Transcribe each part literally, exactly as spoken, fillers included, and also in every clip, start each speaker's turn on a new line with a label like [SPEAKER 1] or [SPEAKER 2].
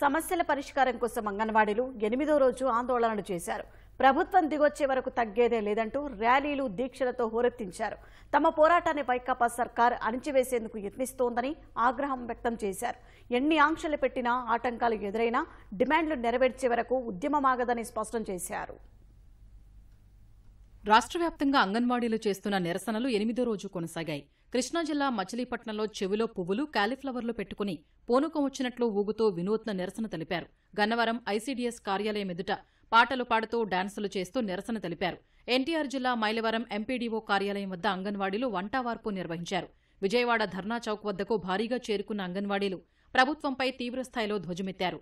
[SPEAKER 1] సమస్యల పరిష్కారం కోసం అంగన్వాడీలు ఎనిమిదో రోజు ఆందోళనలు చేశారు. ప్రభుత్వం దిగొచ్చే వరకు తగ్గేదే లేదంటూ ర్యాలీలు, దీక్షలతో హోరెత్తించారు. తమ పోరాటాన్ని వైకాపా సర్కార్ అణిచివేసేందుకు యత్నిస్తోందని ఆగ్రహం వ్యక్తం చేశారు. ఎన్ని ఆంక్షలు పెట్టినా, ఆటంకాలు ఎదురైనా డిమాండ్లు నెరవేర్చే వరకు ఉద్యమమాగదని స్పష్టం చేశారు.
[SPEAKER 2] రాష్ట్ర వ్యాప్తంగా అంగన్వాడీలు చేస్తున్న నిరసనలు ఎనిమిదో రోజు కొనసాగాయి. కృష్ణా జిల్లా మచిలీపట్నంలో చెవిలో పువ్వులు, కాలీఫ్లవర్లు పెట్టుకుని పూనకం వచ్చినట్లు ఊగుతూ వినూత్న నిరసన తెలిపారు. గన్నవరం ఐసీడీఎస్ కార్యాలయం ఎదుట పాటలు పాడుతూ డాన్సులు చేస్తూ నిరసన తెలిపారు. ఎన్టీఆర్ జిల్లా మైలవరం ఎంపీడీఓ కార్యాలయం వద్ద అంగన్వాడీలు వంటావార్పు నిర్వహించారు. విజయవాడ ధర్నా చౌక్ వద్దకు భారీగా చేరుకున్న అంగన్వాడీలు ప్రభుత్వంపై తీవ్రస్థాయిలో ధ్వజమెత్తారు.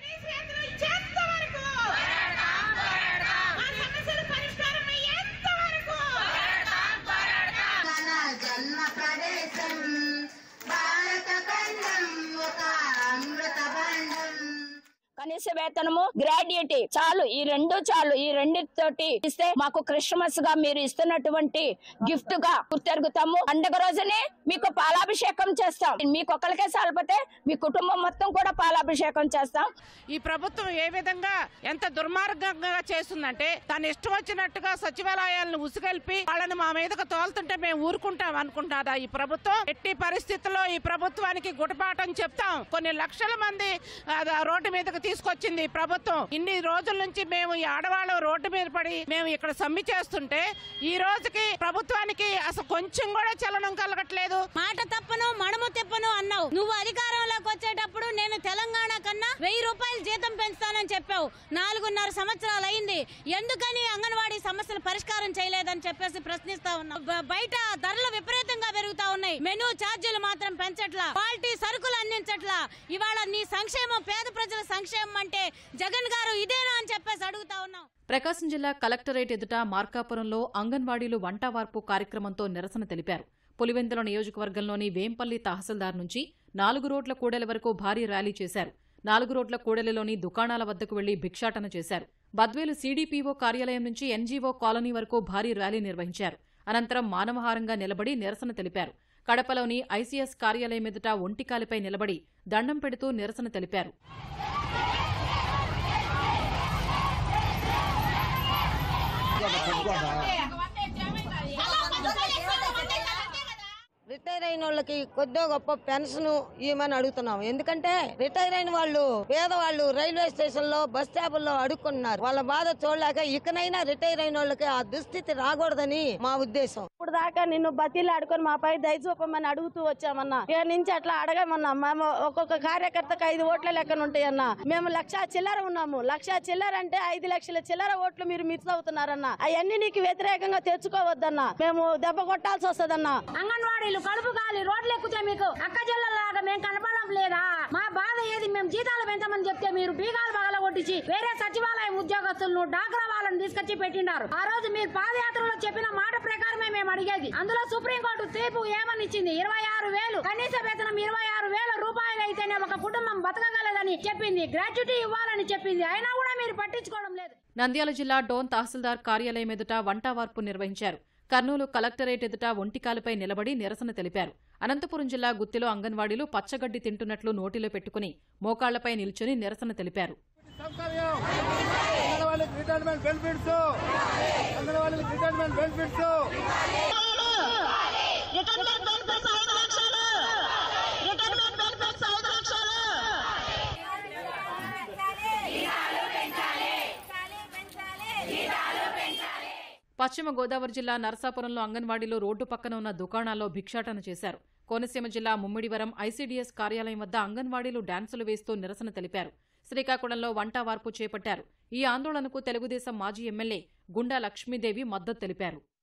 [SPEAKER 3] కనీస వేతనము, గ్రాడ్యుయేటీ చాలు, ఈ రెండు చాలు. ఈ రెండితోటి ఇస్తే మాకు క్రిస్మస్ గా మీరు ఇస్తున్నటువంటి గిఫ్ట్ గా గుర్తెరుగుతాము. పండుగ రోజునే మీకు పాలాభిషేకం చేస్తాం. మీకు ఒక్కరికే సాలిపోతే మీ కుటుంబం మొత్తం కూడా పాలాభిషేకం చేస్తాం.
[SPEAKER 4] ఈ ప్రభుత్వం ఏ విధంగా ఎంత దుర్మార్గంగా చేస్తుందంటే, తను ఇష్టం వచ్చినట్టుగా సచివాలయాలను ఉసుగెల్పి వాళ్ళని మా మీదకు తోలుతుంటే మేము ఊరుకుంటాం అనుకుంటారా ఈ ప్రభుత్వం? ఎట్టి పరిస్థితుల్లో ఈ ప్రభుత్వానికి గుటపాఠం చెప్తాం. కొన్ని లక్షల మంది రోడ్డు మీదకు తీసుకొచ్చింది ప్రభుత్వం. ఇన్ని రోజుల నుంచి మేము ఈ ఆడవాళ్ళ రోడ్డు మీద పడి మేము ఇక్కడ సమ్మె చేస్తుంటే ఈ రోజుకి ప్రభుత్వానికి అసలు కొంచెం కూడా చలనం కలగట్లేదు.
[SPEAKER 5] మాట తప్పను, మడము తెప్పను అన్నావు. నువ్వు అధికారంలోకి వచ్చేటప్పుడు నేను తెలంగాణ కన్నా వెయ్యి రూపాయలు జీతం పెంచుతానని చెప్పావు. నాలుగున్నర సంవత్సరాలు అయింది. ఎందుకని అంగన్వాడీ సమస్యలు పరిష్కారం చేయలేదని చెప్పేసి ప్రశ్నిస్తా ఉన్నావు. బయట ధరలు విపరీతంగా పెరుగుతా ఉన్నాయి. మెనూ ఛార్జీలు మాత్రం పెంచట్లా, క్వాలిటీ సరుకులు అందించట్లా. ఇవాళ నీ సంక్షేమం, పేద ప్రజల సంక్షేమం అంటే జగన్ గారు ఇదేనా అని చెప్పేసి అడుగుతా ఉన్నాం.
[SPEAKER 2] ప్రకాశం జిల్లా కలెక్టరేట్ ఎదుట మార్కాపురంలో అంగన్వాడీలు వంటవార్పు కార్యక్రమంతో నిరసన తెలిపారు. పులివెందుల నియోజకవర్గంలోని వేంపల్లి తహసీల్దార్ నుంచి నాలుగు రోడ్ల కూడలి వరకు భారీ ర్యాలీ చేశారు. నాలుగు రోడ్ల కూడలిలోని దుకాణాల వద్దకు వెళ్లి భిక్షాటన చేశారు. బద్వేలు సీడీపీఓ కార్యాలయం నుంచి ఎన్జీఓ కాలనీ వరకు భారీ ర్యాలీ నిర్వహించారు. అనంతరం మానవహారంగా నిలబడి నిరసన తెలిపారు. కడపలోని ఐసీఎస్ కార్యాలయం ఎదుట ఒంటికాలిపై నిలబడి దండం పెడుతూ నిరసన తెలిపారు.
[SPEAKER 6] రిటైర్ అయిన వాళ్ళకి కొద్దిగా గొప్ప పెన్షన్ ఇవ్వమని అడుగుతున్నాం. ఎందుకంటే రిటైర్ అయిన వాళ్ళు, పేదవాళ్ళు రైల్వే స్టేషన్ లో, బస్ స్టాపుల్లో అడుక్కున్నారు. వాళ్ళ బాధ చూడలేక ఇకనైనా రిటైర్ అయిన వాళ్ళకి ఆ దుస్థితి రాకూడదని మా ఉద్దేశం.
[SPEAKER 7] ఇప్పుడు దాకా నిన్ను బతీలు ఆడుకొని మాపై దయచూపమని అడుగుతూ వచ్చామన్నా. ఇక నుంచి అట్లా అడగమన్నా. మేము ఒక్కొక్క కార్యకర్తకు ఐదు ఓట్ల లెక్కన ఉంటాయన్నా. మేము లక్ష చిల్లర ఉన్నాము. లక్ష చిల్లర అంటే ఐదు లక్షల చిల్లర ఓట్లు మీరు మిస్ అవుతున్నారన్నా. అవన్నీ నీకు వ్యతిరేకంగా తెచ్చుకోవద్దన్నా. మేము దెబ్బ కొట్టాల్సి వస్తుందన్నా.
[SPEAKER 3] అంగన్వాడీలు కడుపు కాలి రోడ్లు ఎక్కితే మీకు అక్క జిల్లలాగా మేము కనపడడం లేదా? మా బాధ ఏది? మేము జీతాలు పెంచమని చెప్తే మీరు బీగాలు బగల కొట్టించి వేరే సచివాలయం ఉద్యోగస్తులను, డాక్రా వాళ్ళని తీసుకొచ్చి పెట్టినారు. ఆ రోజు మీరు పాదయాత్రలో చెప్పిన మాట ప్రకారమే మేము అడిగేది. అందులో సుప్రీంకోర్టు తీర్పు ఏమని ఇచ్చింది? ఇరవై ఆరు వేలు కనీస వేతనం ఇరవై ఆరు వేల రూపాయలు అయితేనే ఒక కుటుంబం బతకగలదని చెప్పింది. గ్రాట్యుటీ ఇవ్వాలని చెప్పింది. అయినా కూడా మీరు పట్టించుకోవడం లేదు.
[SPEAKER 2] నంద్యాల జిల్లా డోన్ తహసీల్దార్ కార్యాలయం ఎదుట వంటవార్పు నిర్వహించారు. కర్నూలు కలెక్టరేట్ ఎదుట ఒంటికాలపై నిలబడి నిరసన తెలిపారు. అనంతపురం జిల్లా గుత్తిలో అంగన్వాడీలు పచ్చగడ్డి తింటున్నట్లు నోటిలో పెట్టుకుని మోకాళ్లపై నిల్చుని నిరసన తెలిపారు. పశ్చిమ గోదావరి జిల్లా నరసాపురంలో అంగన్వాడీలో రోడ్డు పక్కన ఉన్న దుకాణాల్లో భిక్షాటన చేశారు. కోనసీమ జిల్లా ముమ్మిడివరం ఐసీడీఎస్ కార్యాలయం వద్ద అంగన్వాడీలు డాన్సులు వేస్తూ నిరసన తెలిపారు. శ్రీకాకుళంలో వంటవార్పు చేపట్టారు. ఈ ఆందోళనకు తెలుగుదేశం మాజీ ఎమ్మెల్యే గుండా లక్ష్మీదేవి మద్దతు తెలిపారు.